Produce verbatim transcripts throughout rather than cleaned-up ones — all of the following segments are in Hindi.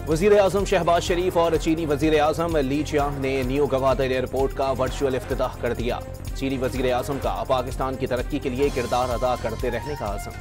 वजीर आजम शहबाज शरीफ और चीनी वजीर आजम ली चियांग ने न्यू गवादर एयरपोर्ट का वर्चुअल इफ्तिताह कर दिया। चीनी वजीर आजम का पाकिस्तान की तरक्की के लिए किरदार अदा करते रहने का आज़म।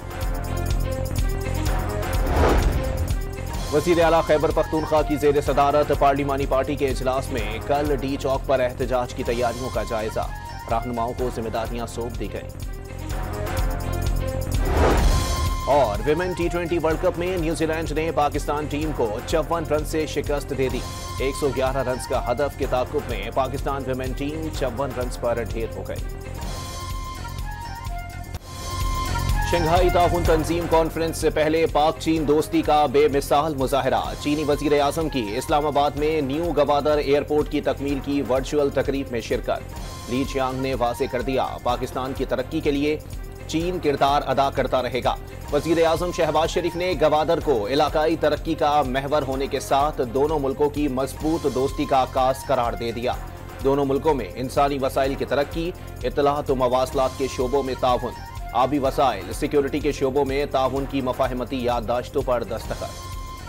वजीर आला खैबर पख्तूनख्वा की जेर सदारत पार्लिमानी पार्टी के इजलास में कल डी चौक पर एहतजाज की तैयारियों का जायजा। रहनुमाओं को जिम्मेदारियां सौंप दी गई। और women T twenty World Cup में न्यूजीलैंड ने पाकिस्तान टीम को चौवन रन से शिकस्त दे दी। एक सौ ग्यारह रन का हदफ के ताकुब में पाकिस्तान विमेन टीम चौवन रन पर ढेर हो गई। शंघाई ताउन तंजीम कॉन्फ्रेंस से पहले पाक चीन दोस्ती का बेमिसाल मुजाहरा। चीनी वजीर आजम की इस्लामाबाद में न्यू गवादर एयरपोर्ट की तकमील की वर्चुअल तकरीब में शिरकत। ली चियांग ने वाज़ेह कर दिया, पाकिस्तान की तरक्की के लिए चीन किरदार अदा करता रहेगा। वजीर आजम शहबाज शरीफ ने गवादर को इलाकाई तरक्की का महवर होने के साथ दोनों मुल्कों की मजबूत दोस्ती का आगाज करार दे दिया। दोनों मुल्कों में इंसानी वसाइल की तरक्की, इत्तलात व मवासलात के शोबों में ताउन, आबी वसाइल, सिक्योरिटी के शोबों में ताउन की मफाहमती याददाश्तों पर दस्तखत।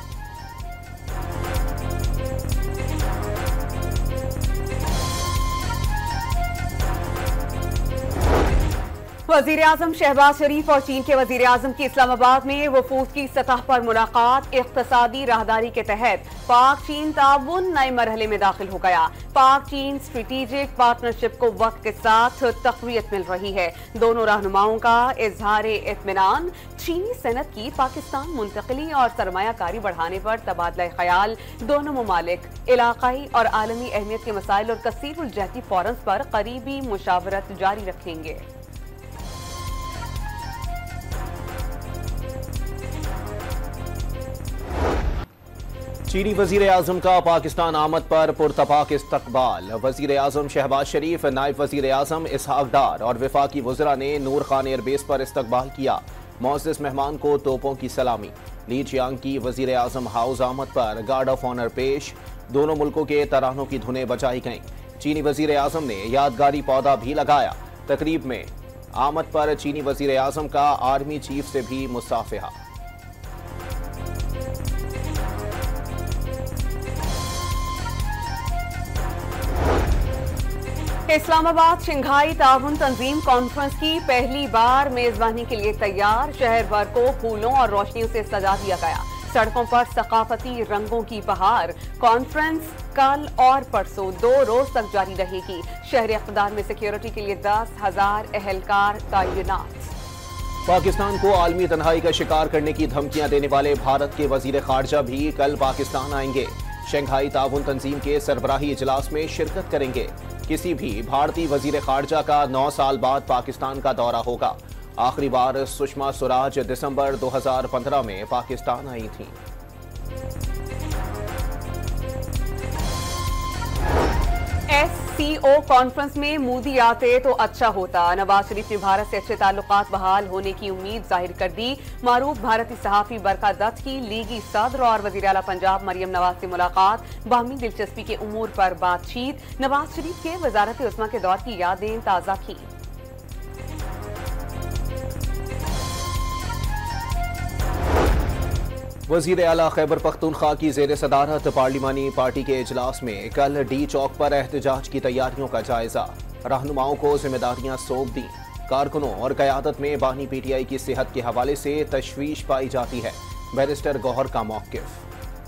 वजीर आजम शहबाज शरीफ और चीन के वजीर आजम की इस्लामाबाद में वफूद की सतह पर मुलाकात। इख्तिसादी राहदारी के तहत पाक चीन ताउन नए मरहले में दाखिल हो गया। पाक चीन स्ट्रेटेजिक पार्टनरशिप को वक्त के साथ तक़वियत मिल रही है। दोनों रहनुमाओं का इजहार इत्मीनान चीनी सनत की पाकिस्तान मुंतकिली और सरमायाकारी बढ़ाने पर तबादला ख्याल। दोनों ममालिक इलाकाई और आलमी अहमियत के मसाइल और कसीरुल जहती फोरम्स पर करीबी मुशावरत जारी रखेंगे। चीनी वजीर आजम का पाकिस्तान आमद पर पुरतपाक इस्तकबाल। वजीर आजम शहबाज शरीफ, नायब वजीर आजम इसहाक डार और वफाकी वज़रा ने नूर खान एयरबेस पर इस्तकबाल किया। मोअज़्ज़िज़ मेहमान को तोपों की सलामी। ली चियांग की वजीर आजम हाउस आमद पर गार्ड ऑफ ऑनर पेश। दोनों मुल्कों के तरानों की धुनें बजाई गईं। चीनी वजीर आजम ने यादगारी पौधा भी लगाया। तकरीब में आमद पर चीनी वजीर आजम का आर्मी चीफ से भी मुसाफिहा। इस्लामाबाद शंघाई ताउन तंजीम कॉन्फ्रेंस की पहली बार मेजबानी के लिए तैयार। शहर भर को फूलों और रोशनियों से सजा दिया गया। सड़कों पर सकाफती रंगों की बहार। कॉन्फ्रेंस कल और परसों दो रोज तक जारी रहेगी। शहर इक़्तिदार में सिक्योरिटी के लिए दस हजार एहलकार तैनात। पाकिस्तान को आलमी तन्हाई का शिकार करने की धमकियां देने वाले भारत के वजीर खारजा भी कल पाकिस्तान आएंगे। शंघाई ताउन तंजीम के सरबराही इजलास में शिरकत करेंगे। किसी भी भारतीय वजीर खारजा का नौ साल बाद पाकिस्तान का दौरा होगा। आखिरी बार सुषमा स्वराज दिसंबर दो हजार पंद्रह में पाकिस्तान आई थी। एस सी ओ कॉन्फ्रेंस में मोदी आते तो अच्छा होता। नवाज शरीफ ने भारत से अच्छे ताल्लुकात बहाल होने की उम्मीद जाहिर कर दी। मारूफ भारतीय सहाफी बरका दत्त की लीगी सदर और वजीर आला पंजाब मरियम नवाज से मुलाकात। बाहमी दिलचस्पी के उमूर पर बातचीत। नवाज शरीफ के वजारत उस्मा के दौर की यादें ताज़ा की। वजीर आला खैबर पख्तूनख्वा की जेर सदारत पार्लिमानी पार्टी के इजलास में कल डी चौक पर एहतजाज की तैयारियों का जायजा। रहनुमाओं को जिम्मेदारियां सौंप दी। कारकुनों और क़यादत में बानी पी टी आई की सेहत के हवाले से तशवीश पाई जाती है। बैरिस्टर गौहर का मौक़िफ़।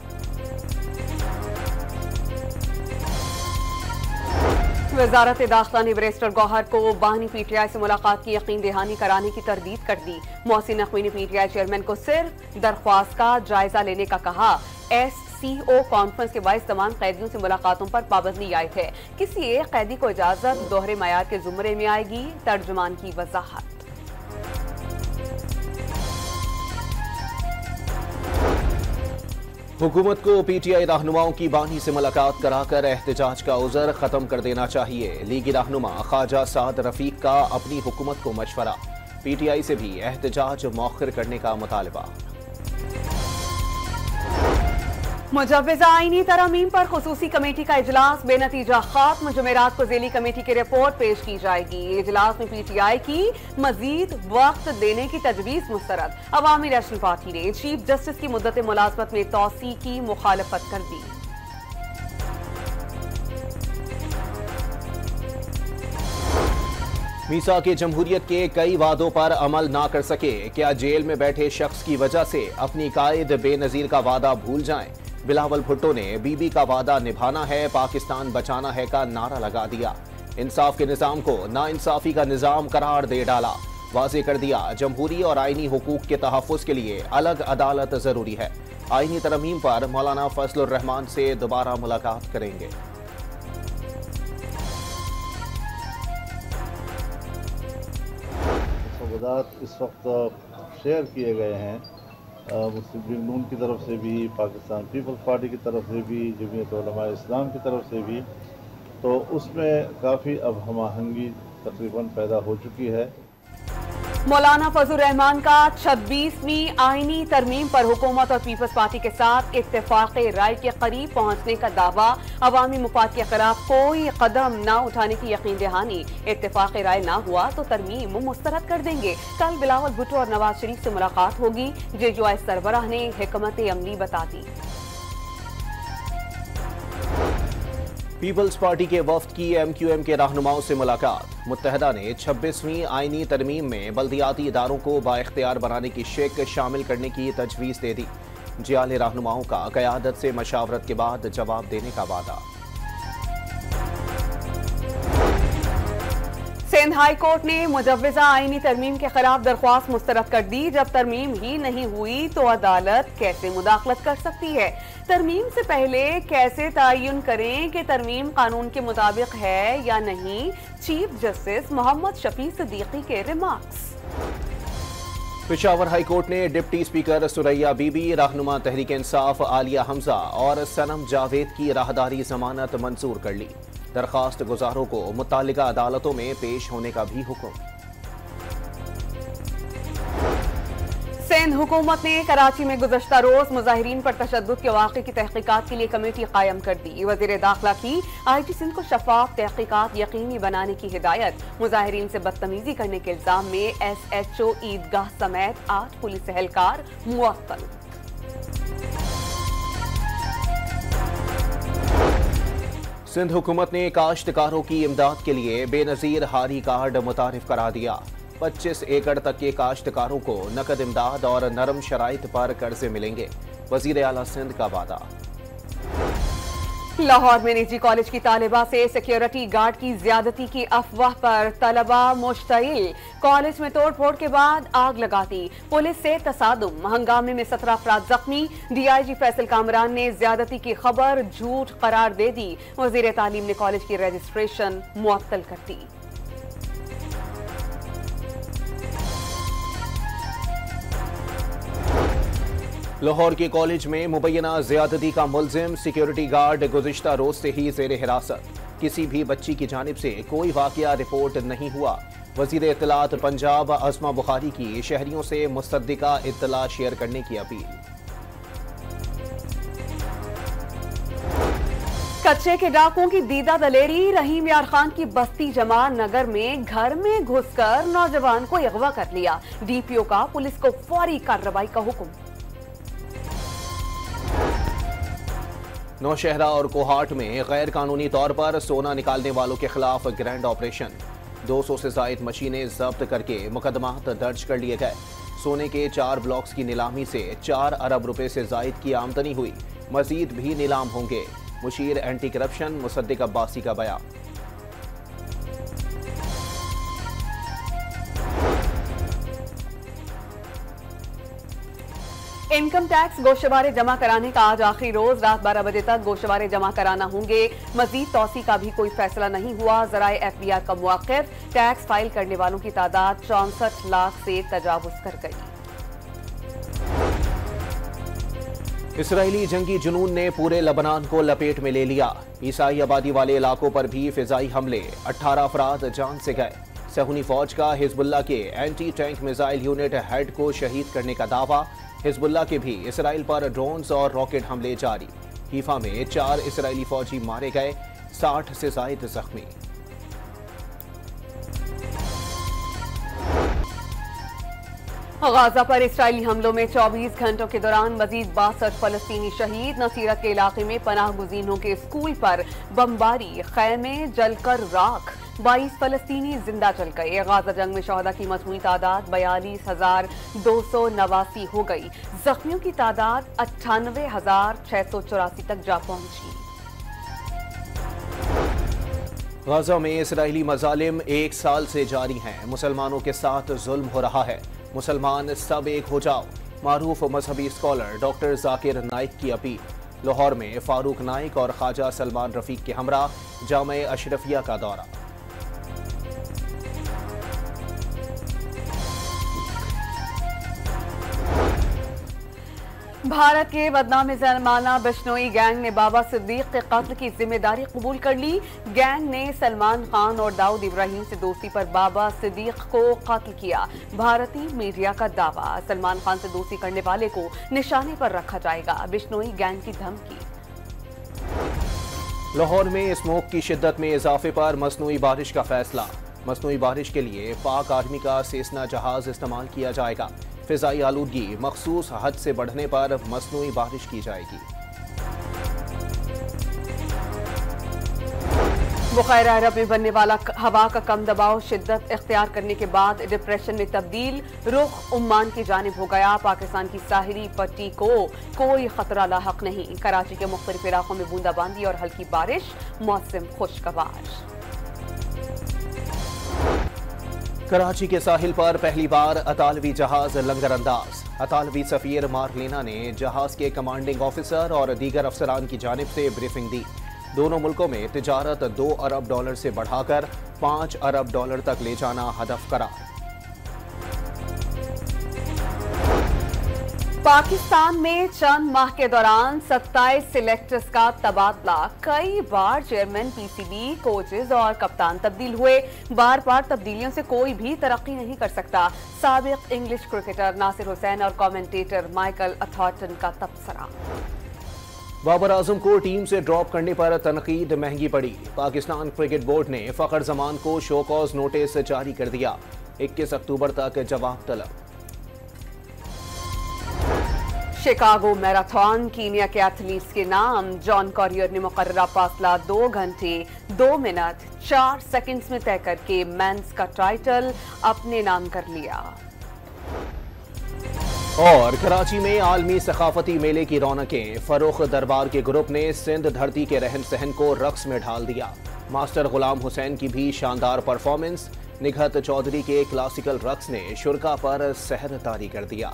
वजारत दाखिला ने बैरिस्टर गौहर को बानी पी टी आई से मुलाकात की यकीन दहानी कराने की तरदीद कर दी। मोहसिन नकवी ने पी टी आई चेयरमैन को सिर्फ दरख्वास्त का जायजा लेने का कहा। एस सी ओ कॉन्फ्रेंस के बाईस तमाम कैदियों से मुलाकातों पर पाबंदी आयद है। किसी एक कैदी को इजाजत दोहरे मयार के जुमरे में आएगी। तर्जुमान की वजाहत। हुकूमत को पी टी आई रहनुमाओं की बानी से मुलाकात कराकर एहतजाज का उज़र खत्म कर देना चाहिए। लीगी रहनुमा ख्वाजा साद रफीक का अपनी हुकूमत को मशवरा। पी टी आई से भी एहतजाज मौखर करने का मुतालबा। मुजव्विज़ा आईनी तरमीम पर खुसूसी कमेटी का इजलास बेनतीजा खात्म। जुमेरात को ज़ेली कमेटी की रिपोर्ट पेश की जाएगी। इजलास में पीटीआई की मजीद वक्त देने की तजवीज़ मुस्तरद। अवामी नेशनल पार्टी ने चीफ जस्टिस की मुद्दत मुलाजमत में तौसी की मुखालफत कर दी। मीसा के जमहूरियत के कई वादों पर अमल ना कर सके, क्या जेल में बैठे शख्स की वजह से अपनी कायद बेनजीर का वादा भूल जाएं? बिलावल भुट्टो ने बीबी का वादा निभाना है, पाकिस्तान बचाना है का नारा लगा दिया। इंसाफ के निजाम को नाइंसाफी का निजाम करार दे डाला। वाजे कर दिया जमहूरी और आईनी हुकूक के तहफ़्फ़ुज़ के लिए अलग अदालत जरूरी है। आईनी तरमीम पर मौलाना फजलुर रहमान से दोबारा मुलाकात करेंगे। इस वक्त शेयर किए गए हैं मुस्लिम लीग नून की तरफ से भी, पाकिस्तान पीपल्स पार्टी की तरफ से भी, जमीयत उलमा इस्लाम की तरफ से भी, तो उसमें काफ़ी अब हम आहंगी तकरीबन पैदा हो चुकी है। मौलाना फजलुर रहमान का छब्बीसवीं आईनी तरमीम पर हुकूमत और पीपल्स पार्टी के साथ इत्तेफाक राय के करीब पहुंचने का दावा। अवामी मुफाद के खिलाफ कोई कदम न उठाने की यकीन दहानी। इत्तेफाक राय ना हुआ तो तरमीम मुस्तरद कर देंगे। कल बिलावल भुट्टो और नवाज शरीफ से मुलाकात होगी। जेजुआई सरबराह ने हिकमत अमली बता दी। पीपल्स पार्टी के वफ्द की एम क्यू एम के रहनुमाओं से मुलाकात। मुत्तहदा ने छब्बीसवीं आईनी तरमीम में बल्दियाती इदारों को बाइख्तियार बनाने की शिक शामिल करने की तजवीज़ दे दी। जियाले रहनुमाओं का क़यादत से मशावरत के बाद जवाब देने का वादा। सिंध हाई कोर्ट ने मुजव्विज़ा आईनी तरमीम के खिलाफ दरख्वास्त मुस्तरद कर दी। जब तरमीम ही नहीं हुई तो अदालत कैसे मुदाखलत कर सकती है? तरमीम से पहले कैसे तयन करें कि तरमीम कानून के मुताबिक है या नहीं? चीफ जस्टिस मोहम्मद शफी सिद्दीकी के रिमार्क्स। पेशावर हाई कोर्ट ने डिप्टी स्पीकर सुरैया बीबी, रहनुमा तहरीक इंसाफ आलिया हमजा और सनम जावेद की राहदारी जमानत मंजूर कर ली। दरखास्त गुजारों को मुतालिका अदालतों में पेश होने का भी हुक्म। सिंध हुकूमत ने कराची में गुज़श्ता रोज मुजाहिरीन पर तशद्दुद के वाक़े की तहकीकात के लिए कमेटी कायम कर दी। वज़ीर दाखिला की आई टी सिंध को शफाफ तहकीकात यकीनी बनाने की हिदायत। मुजाहिरीन से बदतमीजी करने के इल्जाम में एस एच ओ ईदगाह समेत आठ पुलिस एहलकार मुअत्तल। सिंध हुकूमत ने काश्तकारों की इमदाद के लिए बेनजीर हारी कार्ड मुतारिफ करा दिया। पच्चीस एकड़ तक के काश्तकारों को नकद इमदाद और नरम शराइत पर कर्जे मिलेंगे। वजीर आला सिंध का वादा। लाहौर में निजी कॉलेज की तालिबा से सिक्योरिटी गार्ड की ज्यादती की अफवाह पर तलबा मुश्तइल। कॉलेज में तोड़ फोड़ के बाद आग लगा दी। पुलिस से तसादुम, हंगामे में सत्रह अफराद जख्मी। डीआईजी फैसल कामरान ने ज्यादती की खबर झूठ करार दे दी। वजीर तालीम ने कॉलेज की रजिस्ट्रेशन मुअत्तल कर दी। लाहौर के कॉलेज में मुबैना ज्यादती का मुलजिम सिक्योरिटी गार्ड गुज़िश्ता रोज से ही ज़ेरे हिरासत। किसी भी बच्ची की जानिब से कोई वाक़या रिपोर्ट नहीं हुआ। वज़ीर इत्तलात पंजाब अज़मा बुखारी की शहरियों से मुसद्दिका इत्तला शेयर करने की अपील। कच्चे के डाकुओं की दीदा दलेरी। रहीम यार खान की बस्ती जमा नगर में घर में घुसकर नौजवान को अगवा कर लिया। डीपीओ का पुलिस को फौरी कार्रवाई का हुक्म। नौशहरा और कोहाट में गैर कानूनी तौर पर सोना निकालने वालों के खिलाफ ग्रैंड ऑपरेशन। दो सौ से जायद मशीनें जब्त करके मुकदमात दर्ज कर लिए गए। सोने के चार ब्लॉक्स की नीलामी से चार अरब रुपए से जायद की आमदनी हुई। मजीद भी नीलाम होंगे। मुशीर एंटी करप्शन मुसद्दिक अब्बासी का बयान। इनकम टैक्स गोशवारे जमा कराने का आज आखिरी रोज। रात बारह बजे तक गोशवारे जमा कराना होंगे। मजीद तौसी का भी कोई फैसला नहीं हुआ। जराए एफ बी आर का मुवाक्किफ। टैक्स फाइल करने वालों की तादाद चौसठ लाख से तजावुज कर गई। इसराइली जंगी जुनून ने पूरे लबनान को लपेट में ले लिया। ईसाई आबादी वाले इलाकों पर भी फिजाई हमले। अठारह अफराद जान से गए। सहूनी फौज का हिजबुल्लाह के anti tank missile unit head को शहीद करने का दावा। हिजबुल्लाह के भी इसराइल पर ड्रोन्स और रॉकेट हमले जारी। हीफा में चार इसराइली फौजी मारे गए, साठ से ज्यादा जख्मी। गाजा पर इसराइली हमलों में चौबीस घंटों के दौरान मजीद बासठ फलस्तीनी शहीद। नसीरत के इलाके में पनाह गुज़ीनों के स्कूल पर बमबारी, खैमे जलकर राख, बाईस फलस्तीनी जिंदा जल गए। गाजा जंग में शहदा की मजमूई तादाद बयालीस हजार दो सौ नवासी हो गई। जख्मियों की तादाद अट्ठानवे हजार छह सौ चौरासी तक जा पहुंची। गाजा में इसराइली मजालिम एक साल से जारी हैं। मुसलमानों के साथ जुल्म हो रहा है। मुसलमान सब एक हो जाओ। मारूफ मजहबी स्कॉलर डॉक्टर जाकिर नाइक की अपील। लाहौर में फारूक नाइक और ख्वाजा सलमान रफीक के हमरा जामे अशरफिया का दौरा। भारत के बदनाम ज़माना बिश्नोई गैंग ने बाबा सिद्दीक के कत्ल की जिम्मेदारी कबूल कर ली। गैंग ने सलमान खान और दाऊद इब्राहिम से दोस्ती पर बाबा सिद्दीक को कत्ल किया। भारतीय मीडिया का दावा, सलमान खान से दोस्ती करने वाले को निशाने पर रखा जाएगा। बिश्नोई गैंग की धमकी। लाहौर में स्मोक की शिद्दत में इजाफे पर मसनूई बारिश का फैसला। मसनूई बारिश के लिए पाक आर्मी का सेसना जहाज इस्तेमाल किया जाएगा। फिजाई आलूदगी मखसूस हद से बढ़ने पर मसनूई बारिश की जाएगी। बुखार अरब में बनने वाला हवा का कम दबाव शिद्दत इख्तियार करने के बाद डिप्रेशन में तब्दील, रुख उम्मान की जानिब हो गया। पाकिस्तान की साहिली पट्टी को कोई खतरा लाहक नहीं। कराची के मुख्तलिफ इलाकों में बूंदाबांदी और हल्की बारिश, मौसम खुशगवार। कराची के साहिल पर पहली बार अतालवी जहाज लंगर अंदाज। अतालवी सफीर मार्लिना ने जहाज के कमांडिंग ऑफिसर और दीगर अफसरान की जानिब से ब्रीफिंग दी। दोनों मुल्कों में तिजारत दो अरब डॉलर से बढ़ाकर पांच अरब डॉलर तक ले जाना हदफ करार। पाकिस्तान में चंद माह के दौरान सत्ताईस सिलेक्टर्स का तबादला। कई बार चेयरमैन पीसीबी, कोचेज और कप्तान तब्दील हुए। बार बार तब्दीलियों से कोई भी तरक्की नहीं कर सकता। साबिक इंग्लिश क्रिकेटर नासिर हुसैन और कमेंटेटर माइकल अथॉर्टन का तबसरा। बाबर आजम को टीम से ड्रॉप करने पर तनकीद महंगी पड़ी। पाकिस्तान क्रिकेट बोर्ड ने फखर जमान को शो कॉज नोटिस जारी कर दिया। इक्कीस अक्टूबर तक जवाब तलब। शिकागो मैराथन कीनिया के एथलीट्स के नाम। जॉन कॉरियर ने मुकर्ररा फासला दो घंटे दो मिनट चार सेकंड्स में तय करके मेंस का टाइटल अपने नाम कर लिया। और कराची में आलमी सकाफती मेले की रौनकें। फरोख दरबार के ग्रुप ने सिंध धरती के रहन सहन को रक्स में ढाल दिया। मास्टर गुलाम हुसैन की भी शानदार परफॉर्मेंस। निघत चौधरी के क्लासिकल रक्स ने शुरका पर सहर तारी कर दिया।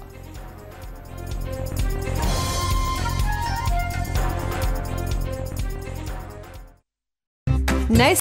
नए